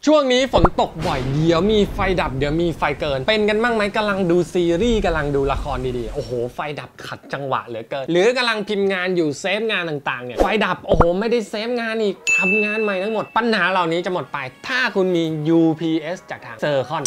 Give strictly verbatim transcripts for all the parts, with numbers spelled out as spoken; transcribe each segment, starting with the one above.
ช่วงนี้ฝนตกบ่อยเดี๋ยวมีไฟดับเดี๋ยวมีไฟเกินเป็นกันบ้างไหมกำลังดูซีรีส์กำลังดูละครดีๆโอ้โหไฟดับขัดจังหวะเหลือเกินหรือกำลังพิมพ์งานอยู่เซฟงานต่างๆเนี่ยไฟดับโอ้โหไม่ได้เซฟงานอีกทำงานใหม่ทั้งหมดปัญหาเหล่านี้จะหมดไปถ้าคุณมี ยู พี เอส จากทาง Sercon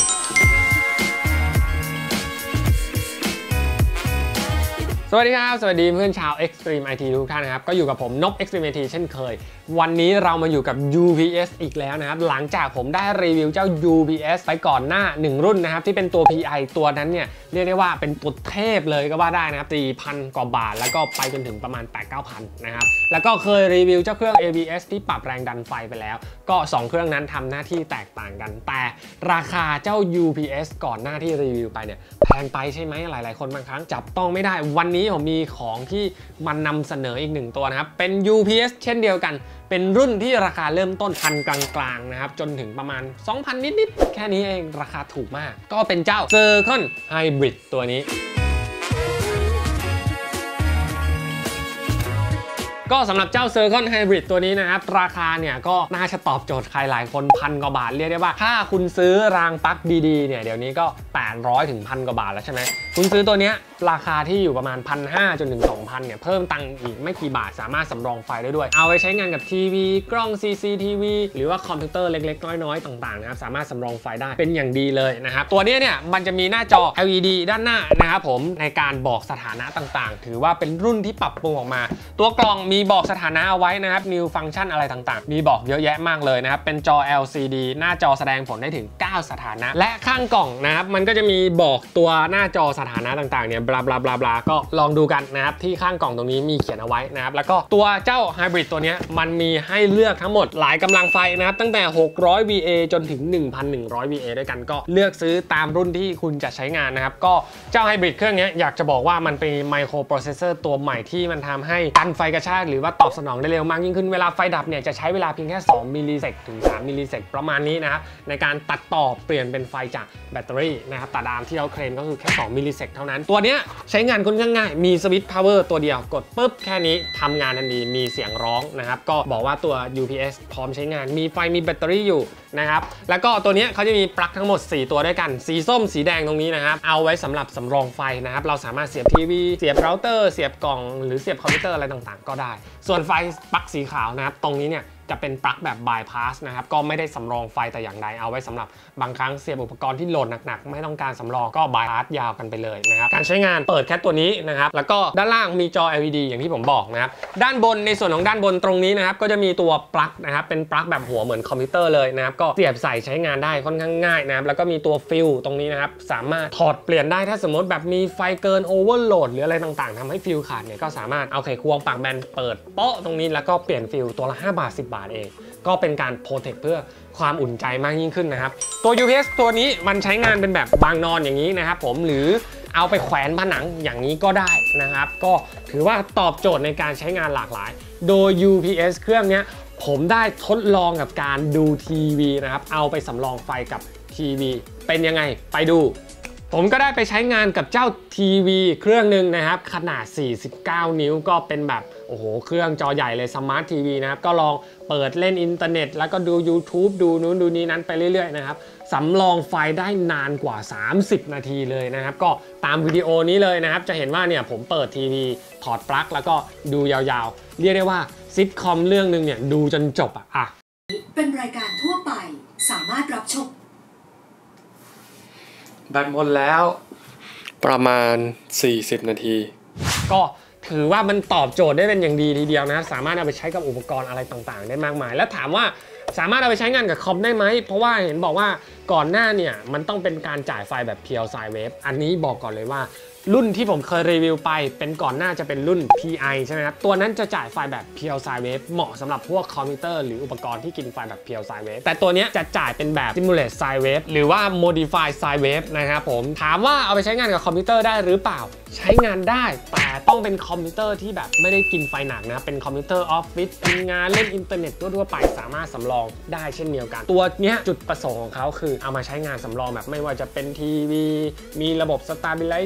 สวัสดีครับสวัสดีเพื่อนชาว Extreme ไอ ที ทุกท่านนะครับก็อยู่กับผมนพ Extreme ไอ ที เช่นเคยวันนี้เรามาอยู่กับ ยู พี เอส อีกแล้วนะครับหลังจากผมได้รีวิวเจ้า ยู พี เอส ไปก่อนหน้าหนึ่งรุ่นนะครับที่เป็นตัว พี ไอ ตัวนั้นเนี่ยเรียกได้ว่าเป็นตัวเทพเลยก็ว่าได้นะครับ สี่พัน กว่าบาทแล้วก็ไปจนถึงประมาณ แปดถึงเก้าพัน นะครับแล้วก็เคยรีวิวเจ้าเครื่อง เอ บี เอส ที่ปรับแรงดันไฟไปแล้วก็สองเครื่องนั้นทำหน้าที่แตกต่างกันแต่ราคาเจ้า ยู พี เอส ก่อนหน้าที่รีวิวไปเนี่ยแพงไปใช่ไหมหลายๆคนบางครั้งจับต้องไม่ได้วันนี้ผมมีของที่มันนำเสนออีกหนึ่งตัวนะครับเป็น ยู พี เอส เช่นเดียวกันเป็นรุ่นที่ราคาเริ่มต้นพันกลางๆนะครับจนถึงประมาณ สองพัน นิดๆแค่นี้เองราคาถูกมากก็เป็นเจ้า Sercon Hybrid ตัวนี้ก็สำหรับเจ้า Sercon Hybrid ตัวนี้นะครับราคาเนี่ยก็น่าจะตอบโจทย์ใครหลายคนพันกว่าบาทเรียกได้ว่าถ้าคุณซื้อรางปลั๊กดีๆเนี่ยเดี๋ยวนี้ก็แปดร้อยถึงพันกว่าบาทแล้วใช่ไหมคุณซื้อตัวเนี้ยราคาที่อยู่ประมาณ หนึ่งพันห้าร้อย จนถึง สองพัน เนี่ยเพิ่มตังค์อีกไม่กี่บาทสามารถสำรองไฟได้ด้วยเอาไปใช้งานกับทีวีกล้อง ซี ซี ที วี หรือว่าคอมพิวเตอร์เล็กๆน้อยๆต่างๆนะครับสามารถสำรองไฟได้เป็นอย่างดีเลยนะครับตัวนี้เนี่ยมันจะมีหน้าจอ แอล อี ดี ด้านหน้านะครับผมในการบอกสถานะต่างๆถือว่าเป็นรุ่นที่ปรับปรุงออกมาตัวกล่องมีบอกสถานะเอาไว้นะครับ New Function อะไรต่างๆมีบอกเยอะแยะมากเลยนะครับเป็นจอ แอล ซี ดี หน้าจอแสดงผลได้ถึงเก้าสถานะและข้างกล่องนะครับมันก็จะมีบอกตัวหน้าจอสถานะต่างๆเนี่ยบลาบลาบลาบลาก็ลองดูกันนะครับที่ข้างกล่องตรงนี้มีเขียนเอาไว้นะครับแล้วก็ตัวเจ้า Hybrid ตัวนี้มันมีให้เลือกทั้งหมดหลายกำลังไฟนะครับตั้งแต่หกร้อย วี เอ จนถึง หนึ่งพันหนึ่งร้อย วี เอ ด้วยกันก็เลือกซื้อตามรุ่นที่คุณจะใช้งานนะครับก็เจ้า Hybrid เครื่องนี้อยากจะบอกว่ามันเป็นไมโครโปรเซสเซอร์ตัวใหม่ที่มันทำให้กันไฟกระชากหรือว่าตอบสนองได้เร็วมากยิ่งขึ้นเวลาไฟดับเนี่ยจะใช้เวลาเพียงแค่สองมิลลิเซกถึงสามมิลลิเซกประมาณนี้นะครับในการตัดต่อเปลี่ยนเป็นไฟจากแบตเตอรี่นะครับแต่ตามที่เราเคลมก็คือแค่สองมิลลิเซกเท่านั้นตัวนี้ใช้งานค่อนข้างง่ายมีสวิตช์พาวเวอร์ตัวเดียวกดปุ๊บแค่นี้ทำงานทันทีมีเสียงร้องนะครับก็บอกว่าตัว ยู พี เอส พร้อมใช้งานมีไฟมีแบตเตอรี่อยู่นะครับแล้วก็ตัวนี้เขาจะมีปลั๊กทั้งหมดสี่ตัวด้วยกันสีส้มสีแดงตรงนี้นะครับเอาไว้สำหรับสำรองไฟนะครับเราสามารถเสียบทีวีเสียบเราเตอร์เสียบกล่องหรือเสียบคอมพิวเตอร์อะไรต่างๆก็ได้ส่วนไฟปลั๊กสีขาวนะครับตรงนี้เนี่ยจะเป็นปลั๊กแบบบายพาสนะครับก็ไม่ได้สำรองไฟแต่อย่างใดเอาไว้สำหรับบางครั้งเสียบอุปกรณ์ที่โหลดหนักๆไม่ต้องการสำรองก็บายพาสยาวกันไปเลยนะครับการใช้งานเปิดแค่ตัวนี้นะครับแล้วก็ด้านล่างมีจอ แอล อี ดี อย่างที่ผมบอกนะครับด้านบนในส่วนของด้านบนตรงนี้นะครับก็จะมีตัวปลั๊กนะครับเป็นปลั๊กแบบหัวเหมือนคอมพิวเตอร์เลยนะครับก็เสียบใส่ใช้งานได้ค่อนข้างง่ายนะครับแล้วก็มีตัวฟิลตรงนี้นะครับสามารถถอดเปลี่ยนได้ถ้าสมมติแบบมีไฟเกินโอเวอร์โหลดหรืออะไรต่างๆทำให้ฟิลขาดเนี่ยก็สามารถเอาไขควงปากแบนเปิดเปาะตรงนี้แล้วก็เปลี่ยนฟิลตัวละห้าบาทสิบบาทเองก็เป็นการโปรเทคเพื่อความอุ่นใจมากยิ่งขึ้นนะครับตัว ยู พี เอส ตัวนี้มันใช้งานเป็นแบบบางนอนอย่างนี้นะครับผมหรือเอาไปแขวนผนังอย่างนี้ก็ได้นะครับก็ถือว่าตอบโจทย์ในการใช้งานหลากหลายโดย ยู พี เอส เครื่องนี้ผมได้ทดลองกับการดูทีวีนะครับเอาไปสำรองไฟกับทีวีเป็นยังไงไปดูผมก็ได้ไปใช้งานกับเจ้าทีวีเครื่องหนึ่งนะครับขนาดสี่สิบเก้านิ้วก็เป็นแบบโอ้โหเครื่องจอใหญ่เลยสมาร์ททีวีนะครับก็ลองเปิดเล่นอินเทอร์เน็ตแล้วก็ดู ยูทูบ ดูนู้นดูนี้นั้นไปเรื่อยๆนะครับสำรองไฟได้นานกว่าสามสิบนาทีเลยนะครับก็ตามวิดีโอนี้เลยนะครับจะเห็นว่าเนี่ยผมเปิดทีวีถอดปลั๊กแล้วก็ดูยาวๆเรียกได้ว่าซิทคอมเรื่องนึงเนี่ยดูจนจบอะอ่ะเป็นรายการทั่วไปสามารถรับชมแบตหมดแล้วประมาณสี่สิบนาทีก็ถือว่ามันตอบโจทย์ได้เป็นอย่างดีทีเดียวนะสามารถเอาไปใช้กับอุปกรณ์อะไรต่างๆได้มากมายแล้วถามว่าสามารถเอาไปใช้งานกับคอมได้ไหมเพราะว่าเห็นบอกว่าก่อนหน้าเนี่ยมันต้องเป็นการจ่ายไฟแบบเพียวไซน์เวฟอันนี้บอกก่อนเลยว่ารุ่นที่ผมเคยรีวิวไปเป็นก่อนหน้าจะเป็นรุ่น พี ไอ ใช่ไหมครับตัวนั้นจะจ่ายไฟแบบเพียวไซน์เวฟเหมาะสำหรับพวกคอมพิวเตอร์หรืออุปกรณ์ที่กินไฟแบบเพียวไซน์เวฟแต่ตัวนี้จะจ่ายเป็นแบบ Simulate Sine Wave หรือว่า Modify Sine Wave นะครับผมถามว่าเอาไปใช้งานกับคอมพิวเตอร์ได้หรือเปล่าใช้งานได้แต่ต้องเป็นคอมพิวเตอร์ที่แบบไม่ได้กินไฟหนักนะเป็นคอมพิวเตอร์ออฟฟิศทำงานเล่นอินเทอร์เน็ตทั่วๆไปสามารถสำรองได้เช่นเดียวกันตัวเนี้ยจุดประสงค์ของเขาคือเอามาใช้งานสำรองแบบไม่ว่าจะเป็นทีวีมีระบบ Stabilizer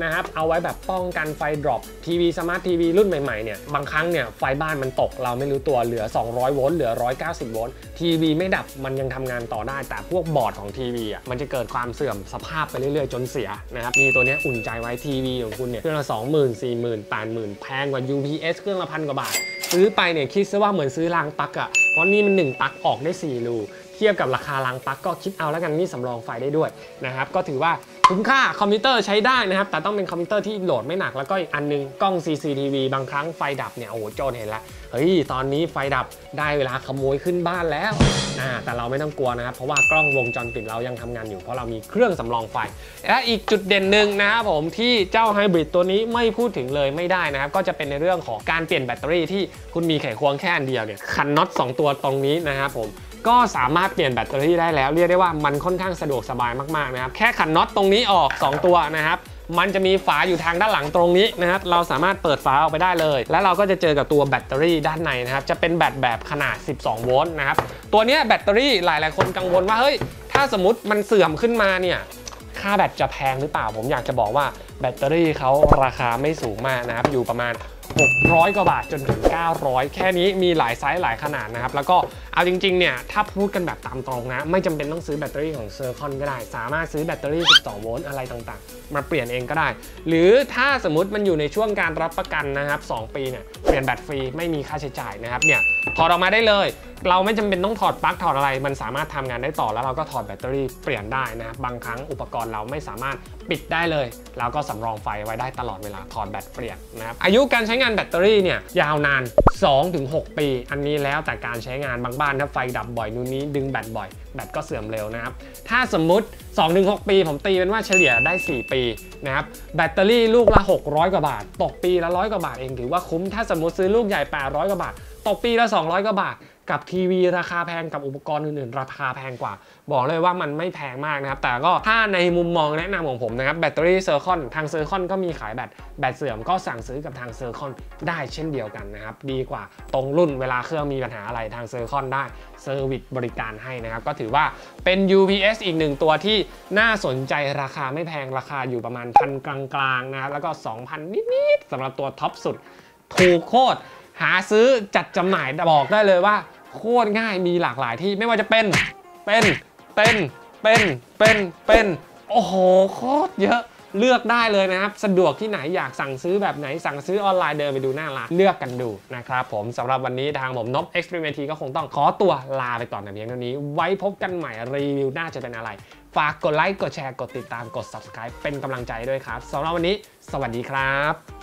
นะครับเอาไว้แบบป้องกันไฟดรอปทีวีสมาร์ททีวีรุ่นใหม่ๆเนี่ยบางครั้งเนี่ยไฟบ้านมันตกเราไม่รู้ตัวเหลือสองร้อยโวลต์เหลือหนึ่งร้อยเก้าสิบโวลต์ทีวีไม่ดับมันยังทำงานต่อได้แต่พวกบอร์ดของทีวีอ่ะมันจะเกิดความเสื่อมสภาพไปเรื่อยๆจนเสียนะครับมีตัวนี้อุ่นใจไว้ทีวีของคุณเนี่ยเครื่องละสองหมื่น สี่หมื่น แปดหมื่นแพงกว่า ยู พี เอส เครื่องละพันกว่าบาทซื้อไปเนี่ยคิดซะว่าเหมือนซื้อรางปลั๊กอ่ะเพราะนี่มันหนึ่งปลั๊กออกได้สี่รูเทียบกับราคารางปลั๊กก็คิดเอาแล้วกันนี่สำรองไฟได้ด้วยนะครับก็ถือว่าคุ้มค่าคอมพิวเตอร์ใช้ได้นะครับแต่ต้องเป็นคอมพิวเตอร์ที่โหลดไม่หนักแล้วก็อีกอันนึงกล้อง ซี ซี ที วี บางครั้งไฟดับเนี่ยโอ้โหโจรเห็นแล้วเฮ้ยตอนนี้ไฟดับได้เวลาขโมยขึ้นบ้านแล้วนะแต่เราไม่ต้องกลัวนะครับเพราะว่ากล้องวงจรปิดเรายังทำงานอยู่เพราะเรามีเครื่องสำรองไฟและอีกจุดเด่นหนึ่งนะครับผมที่เจ้าไฮบริดตัวนี้ไม่พูดถึงเลยไม่ได้นะครับก็จะเป็นในเรื่องของการเปลี่ยนแบตเตอรี่ที่คุณมีไขควงแค่อันเดียวเนี่ยขันน็อตสองตัวตรงนี้นะครับผมก็สามารถเปลี่ยนแบตเตอรี่ได้แล้วเรียกได้ว่ามันค่อนข้างสะดวกสบายมากๆนะครับแค่ขันน็อตตรงนี้ออกสองตัวนะครับมันจะมีฝาอยู่ทางด้านหลังตรงนี้นะครับเราสามารถเปิดฝาออกไปได้เลยแล้วเราก็จะเจอกับตัวแบตเตอรี่ด้านในนะครับจะเป็นแบตแบบขนาดสิบสองโวลต์นะครับตัวนี้แบตเตอรี่หลายๆคนกังวลว่าเฮ้ยถ้าสมมติมันเสื่อมขึ้นมาเนี่ยค่าแบตจะแพงหรือเปล่าผมอยากจะบอกว่าแบตเตอรี่เขาราคาไม่สูงมากนะครับอยู่ประมาณหกร้อยกว่าบาทจนถึงเก้าร้อยแค่นี้มีหลายไซส์หลายขนาดนะครับแล้วก็เอาจริงๆเนี่ยถ้าพูดกันแบบตามตรงนะไม่จำเป็นต้องซื้อแบตเตอรี่ของเซอร์คอนก็ได้สามารถซื้อแบตเตอรี่สิบสองโวลต์อะไรต่างๆมาเปลี่ยนเองก็ได้หรือถ้าสมมุติมันอยู่ในช่วงการรับประกันนะครับสองปีเนี่ยเปลี่ยนแบตฟรีไม่มีค่าใช้จ่ายนะครับเนี่ยถอดออกมาได้เลยเราไม่จำเป็นต้องถอดปลั๊กถอดอะไรมันสามารถทำงานได้ต่อแล้วเราก็ถอดแบตเตอรี่เปลี่ยนได้นะครับบางครั้งอุปกรณ์เราไม่สามารถปิดได้เลยเราก็สำรองไฟไว้ได้ตลอดเวลาถอดแบตเปลี่ยนนะครับอายุการใช้งานแบตเตอรี่เนี่ยยาวนาน สองถึงหก ปีอันนี้แล้วแต่การใช้งานบางบ้านถ้าไฟดับบ่อยนู่นนี้ดึงแบตบ่อยแบตก็เสื่อมเร็วนะครับถ้าสมมุติ สองถึงหก ปีผมตีเป็นว่าเฉลี่ยได้สี่ปีนะครับแบตเตอรี่ลูกละหกร้อยกว่าบาทตกปีละร้อยกว่าบาทเองถือว่าคุ้มถ้าสมมุติซื้อลูกใหญ่แปดร้อยกว่าบาทตกปีละสองร้อยกว่าบาทกับทีวีราคาแพงกับอุปกรณ์อื่นๆราคาแพงกว่าบอกเลยว่ามันไม่แพงมากนะครับแต่ก็ถ้าในมุมมองแนะนำของผมนะครับแบตเตอรี่เซอร์คอนทางเซอร์คอนก็มีขายแบตแบตเสื่อมก็สั่งซื้อกับทางเซอร์คอนได้เช่นเดียวกันนะครับดีกว่าตรงรุ่นเวลาเครื่องมีปัญหาอะไรทางเซอร์คอนได้เซอร์วิสบริการให้นะครับก็ถือว่าเป็น ยู พี เอส อีกหนึ่งตัวที่น่าสนใจราคาไม่แพงราคาอยู่ประมาณพันกลางๆนะครับแล้วก็ สองพัน นิดๆสำหรับตัวท็อปสุดถูกโคตรหาซื้อจัดจำหน่ายบอกได้เลยว่าโคตรง่ายมีหลากหลายที่ไม่ว่าจะเป็นเป็นเป็นเป็นเป็นเป็นโอ้โหโคตรเยอะเลือกได้เลยนะครับสะดวกที่ไหนอยากสั่งซื้อแบบไหนสั่งซื้อออนไลน์เดินไปดูหน้าร้านเลือกกันดูนะครับผมสำหรับวันนี้ทางผมนพ Experiment ก็คงต้องขอตัวลาไปก่อนแต่เพียงเท่านี้ไว้พบกันใหม่รีวิวหน้าจะเป็นอะไรฝากกดไลค์กดแชร์กดติดตามกด Subscribe เป็นกำลังใจด้วยครับสำหรับวันนี้สวัสดีครับ